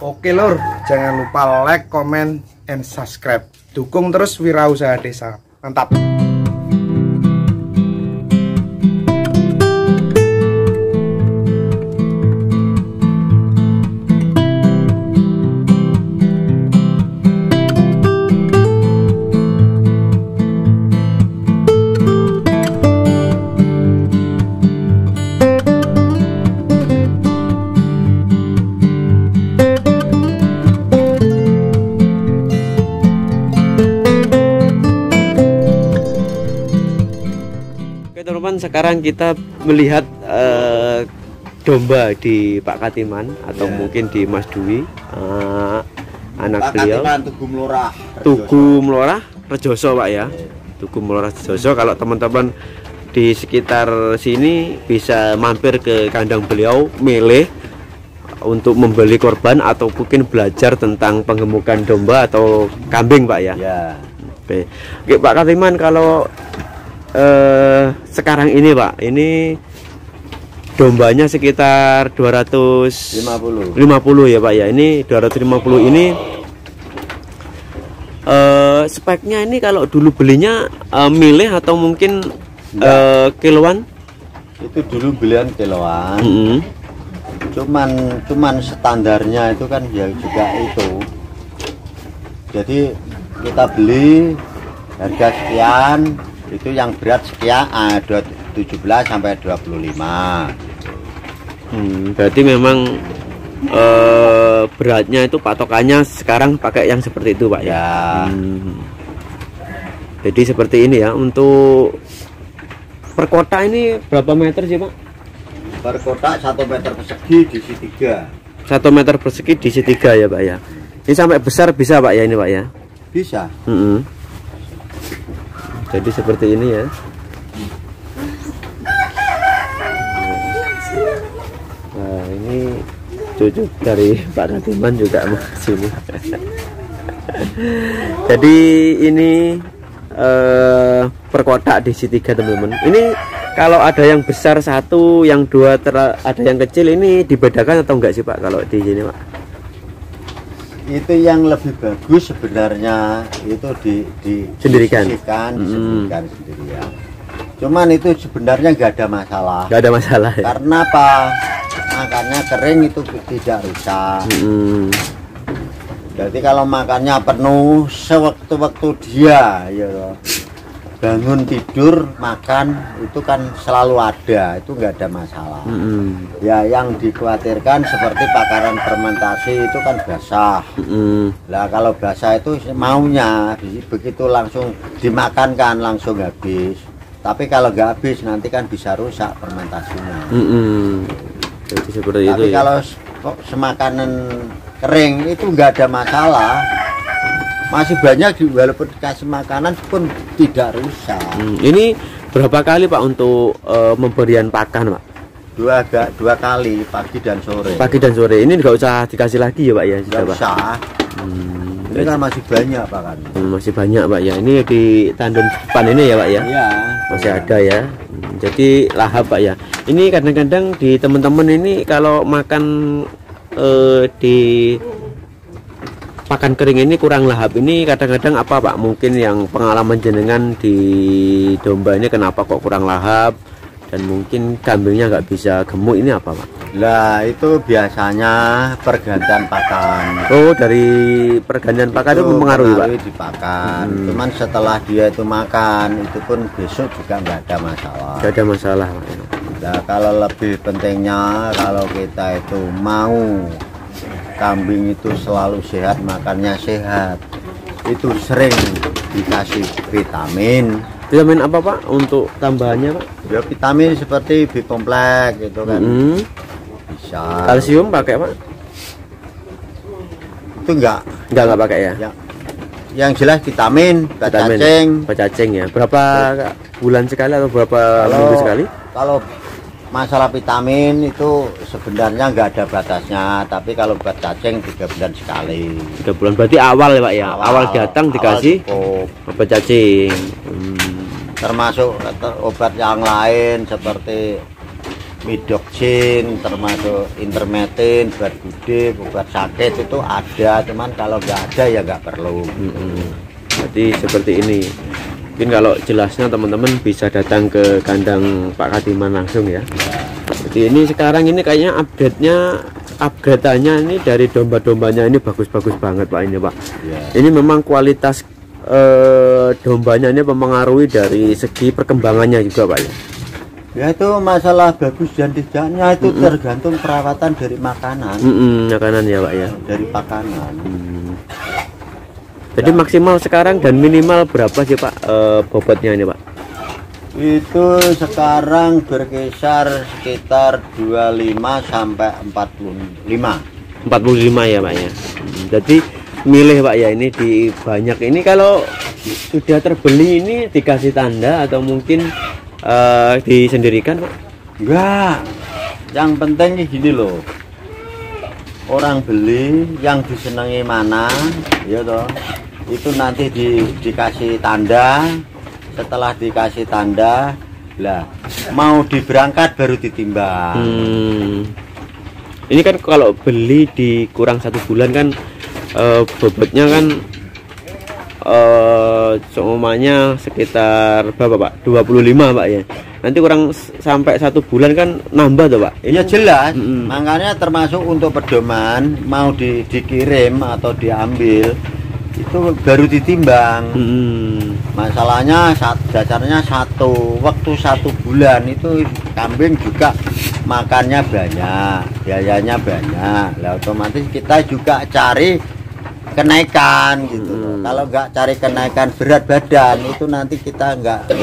Oke lur, jangan lupa like, comment, and subscribe. Dukung terus Wirausaha Desa. Mantap. Teman-teman, sekarang kita melihat domba di Pak Katiman atau mungkin di Mas Dwi, anak Pak beliau. Katiman Tugu Mlorah. Tugu Mlorah Rejoso, Pak ya. Tugu Mlorah Rejoso. Kalau teman-teman di sekitar sini bisa mampir ke kandang beliau, milih untuk membeli korban atau mungkin belajar tentang penggemukan domba atau kambing, Pak ya. Ya. Oke, Pak Katiman, kalau sekarang ini Pak, ini dombanya sekitar 250 ya Pak ya. Ini 250 ini speknya ini kalau dulu belinya milih atau mungkin kiloan? Itu dulu belian kiloan. Cuman standarnya itu kan ya juga itu. Jadi kita beli harga sekian, itu yang berat sekian, 17 sampai 25. Berarti memang beratnya itu patokannya sekarang pakai yang seperti itu Pak ya. Jadi seperti ini ya. Untuk per kotak ini berapa meter sih Pak? Per kotak 1 meter persegi diisi 3. 1 meter persegi diisi 3 ya Pak ya. Ini sampai besar bisa Pak ya ini Pak ya? Bisa. Jadi seperti ini ya. Nah, ini cucu dari Pak Katiman juga mau sini. Jadi ini per kotak diisi 3 teman-teman. Ini kalau ada yang besar 1, yang 2, ada yang kecil, ini dibedakan atau enggak sih Pak kalau di sini Pak? Itu yang lebih bagus sebenarnya itu sendirikan sendirian. Cuman itu sebenarnya nggak ada masalah. Nggak ada masalah ya? Karena apa? Makannya kering itu tidak rusak. Jadi kalau makannya penuh sewaktu-waktu dia ya bangun tidur makan itu kan selalu ada, itu nggak ada masalah. Ya yang dikhawatirkan seperti pakaran fermentasi itu kan basah. Lah kalau basah itu maunya begitu langsung dimakan kan langsung habis. Tapi kalau nggak habis nanti kan bisa rusak fermentasinya. Jadi seperti tapi itu kalau ya? semakanan kering itu nggak ada masalah. Masih banyak walaupun dikasih makanan pun tidak rusak. Ini berapa kali Pak untuk pemberian pakan Pak? Dua kali, pagi dan sore. Pagi dan sore. Ini nggak usah dikasih lagi ya Pak ya? Nggak usah. Ini kan masih banyak Pak kan? Masih banyak Pak ya. Ini di tandon depan ini ya Pak ya? Iya. Masih ada ya. Jadi lahap Pak ya. Ini kadang-kadang di teman-teman ini kalau makan di pakan kering ini kurang lahap, ini kadang-kadang apa Pak? Mungkin yang pengalaman jenengan di domba ini kenapa kok kurang lahap dan mungkin kambingnya nggak bisa gemuk, ini apa Pak? Lah itu biasanya pergantian pakan. Oh, dari pergantian pakan itu mempengaruhi Pak? Di pakan. Cuman setelah dia itu makan itu pun besok juga nggak ada masalah. Nggak ada masalah Pak. Nah kalau lebih pentingnya kalau kita itu mau kambing itu selalu sehat, makannya sehat, itu sering dikasih vitamin. Vitamin apa Pak untuk tambahannya Pak? Ya vitamin seperti B kompleks gitu kan. Bisa. Kalsium pakai Pak? Itu enggak pakai ya? Yang jelas vitamin, cacing. Cacing ya. Berapa bulan sekali atau berapa minggu sekali? Kalau masalah vitamin itu sebenarnya nggak ada batasnya, tapi kalau buat cacing 3 bulan sekali. 3 bulan berarti awal ya Pak ya? Awal datang dikasih obat cacing. Termasuk obat yang lain seperti midoksin, termasuk intermetin, obat gude, obat sakit itu ada, cuman kalau nggak ada ya nggak perlu. Jadi seperti ini. Mungkin kalau jelasnya teman-teman bisa datang ke kandang Pak Katiman langsung ya. Jadi ini sekarang ini kayaknya upgrade-annya ini dari domba-dombanya ini bagus-bagus banget Pak ini Pak. Ini memang kualitas dombanya ini mempengaruhi dari segi perkembangannya juga Pak ya. Ya itu masalah bagus dan tidaknya itu tergantung perawatan dari makanan. Makanan ya Pak ya. Dari makanan. Jadi maksimal sekarang dan minimal berapa sih Pak bobotnya ini Pak? Itu sekarang berkisar sekitar 25 sampai 45. 45 ya Pak ya. Jadi milih Pak ya ini di banyak ini kalau sudah terbeli ini dikasih tanda atau mungkin disendirikan Pak? Enggak. Yang penting gini loh. Orang beli yang disenangi mana, ya toh. Itu nanti dikasih tanda. Setelah dikasih tanda, lah mau diberangkat baru ditimbang. Ini kan kalau beli di kurang 1 bulan kan bobotnya kan semuanya sekitar berapa Pak? 25 Pak ya. Nanti kurang sampai 1 bulan kan nambah tuh Pak. Ya jelas. Makanya termasuk untuk pedoman mau dikirim atau diambil itu baru ditimbang. Masalahnya dasarnya waktu 1 bulan itu kambing juga makannya banyak, biayanya banyak. Lah otomatis kita juga cari kenaikan gitu. Kalau nggak cari kenaikan berat badan itu nanti kita nggak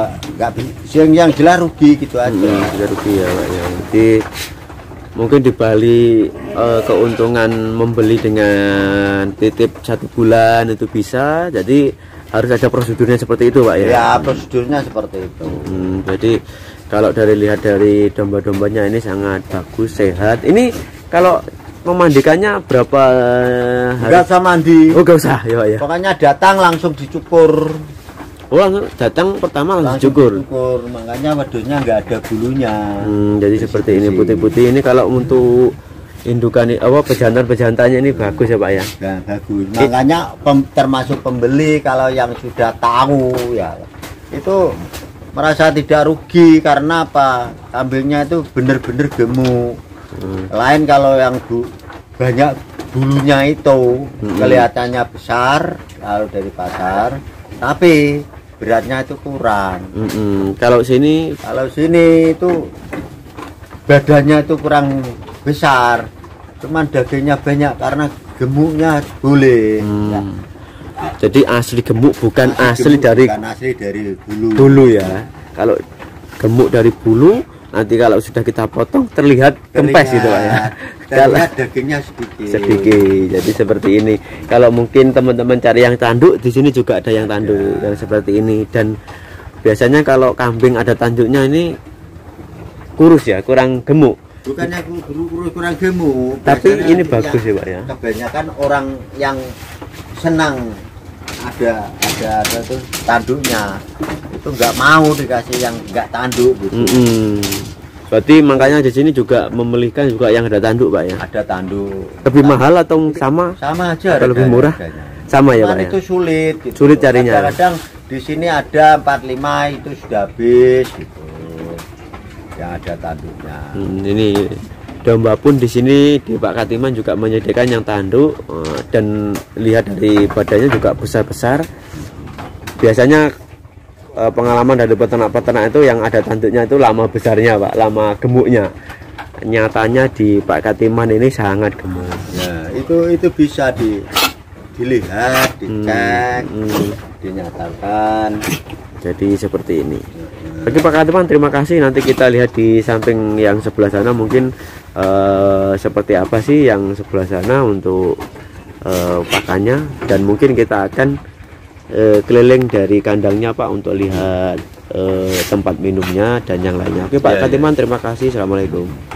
yang jelas rugi gitu aja. Rugi ya Pak ya. Jadi mungkin di Bali keuntungan membeli dengan titip 1 bulan itu bisa. Jadi harus ada prosedurnya seperti itu Pak ya. Ya prosedurnya seperti itu. Jadi kalau lihat dari domba-dombanya ini sangat bagus, sehat. Ini kalau memandikannya berapa hari? Enggak usah mandi. Oh, enggak usah ya. Pokoknya datang langsung dicukur. Oh, langsung datang pertama langsung cukur. Makanya wedusnya enggak ada bulunya. Jadi seperti ini putih-putih ini kalau untuk indukan pejantan-pejantanya ini bagus ya Pak ya. Nah, bagus. Makanya termasuk pembeli kalau yang sudah tahu ya itu merasa tidak rugi karena apa? Kambingnya itu benar-benar gemuk. Lain kalau yang banyak bulunya itu kelihatannya besar kalau dari pasar, tapi beratnya itu kurang. Kalau sini itu badannya itu kurang besar, cuman dagingnya banyak karena gemuknya boleh. Ya. Jadi asli gemuk bukan asli dari bulu. Dulu ya. Kalau gemuk dari bulu nanti kalau sudah kita potong terlihat kempes gitu Pak ya. Terlihat dagingnya sedikit. Jadi seperti ini. Kalau mungkin teman-teman cari yang tanduk, di sini juga ada yang tanduk yang seperti ini. Dan biasanya kalau kambing ada tanduknya ini kurus ya, kurang gemuk. Bukannya kurang gemuk. Tapi ini bagus ya Pak ya. Kebanyakan orang yang senang ada tuh tanduknya itu nggak mau dikasih yang nggak tanduk gitu. Berarti makanya di sini juga memilihkan juga yang ada tanduk Pak ya. Ada tanduk. Lebih mahal atau sama? Sama aja. Atau lebih murah? Sama ya Pak ya. Itu sulit. Gitu. Sulit carinya. Kadang-kadang di sini ada 45 itu sudah habis gitu. Yang ada tanduknya. Ini domba pun di sini di Pak Katiman juga menyediakan yang tanduk dan lihat dari badannya juga besar-besar. Biasanya pengalaman dari peternak-peternak itu yang ada tanduknya itu lama besarnya Pak, lama gemuknya. Nyatanya di Pak Katiman ini sangat gemuk. Nah, itu bisa dilihat, dicek, dinyatakan. Jadi seperti ini. Oke Pak Katiman, terima kasih. Nanti kita lihat di samping yang sebelah sana mungkin seperti apa sih yang sebelah sana untuk pakannya, dan mungkin kita akan keliling dari kandangnya Pak untuk lihat tempat minumnya dan yang lainnya. Oke Pak Katiman, terima kasih. Assalamualaikum.